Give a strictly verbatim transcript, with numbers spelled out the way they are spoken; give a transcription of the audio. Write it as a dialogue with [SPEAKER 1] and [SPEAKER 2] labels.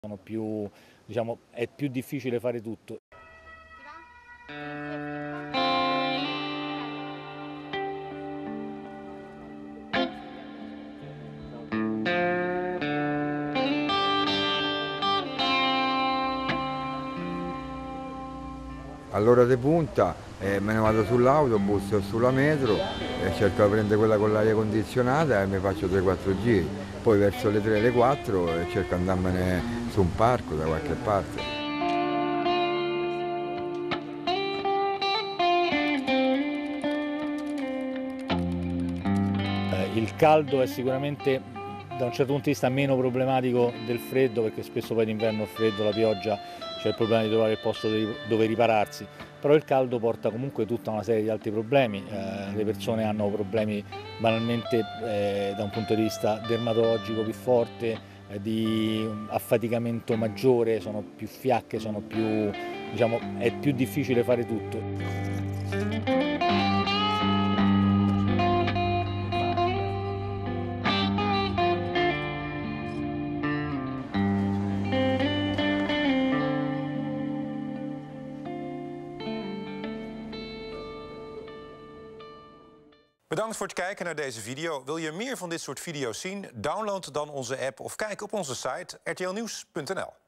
[SPEAKER 1] Sono più, diciamo, è più difficile fare tutto.
[SPEAKER 2] All'ora di punta eh, me ne vado sull'autobus o sulla metro e cerco di prendere quella con l'aria condizionata e mi faccio tre quattro giri. Poi verso le tre le quattro eh, cerco di andarmene su un parco da qualche parte.
[SPEAKER 1] Il caldo è sicuramente da un certo punto di vista meno problematico del freddo, perché spesso poi d'inverno il freddo, la pioggia, c'è il problema di trovare il posto dove ripararsi, però il caldo porta comunque tutta una serie di altri problemi. Eh, le persone hanno problemi banalmente eh, da un punto di vista dermatologico più forte, eh, di affaticamento maggiore, sono più fiacche, sono più, diciamo, è più difficile fare tutto.
[SPEAKER 3] Bedankt voor het kijken naar deze video. Wil je meer van dit soort video's zien? Download dan onze app of kijk op onze site r t l nieuws punt n l.